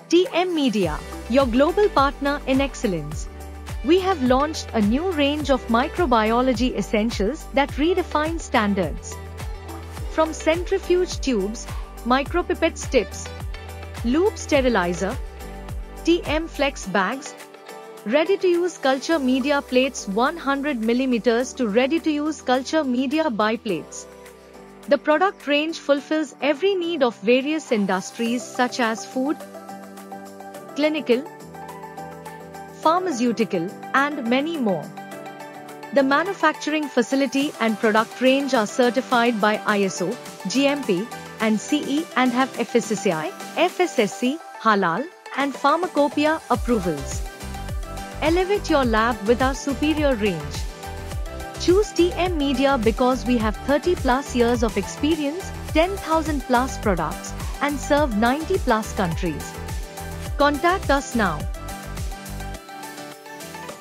TM Media, your global partner in excellence. We have launched a new range of microbiology essentials that redefine standards. From centrifuge tubes, micropipette tips, loop sterilizer, TM Flex bags, ready-to-use culture media plates 100 mm to ready-to-use culture media biplates. The product range fulfills every need of various industries such as food, clinical, pharmaceutical, and many more. The manufacturing facility and product range are certified by ISO, GMP, and CE and have FSSAI, FSSC, Halal, and Pharmacopoeia approvals. Elevate your lab with our superior range. Choose TM Media because we have 30+ years of experience, 10,000+ products, and serve 90+ countries. Contact us now.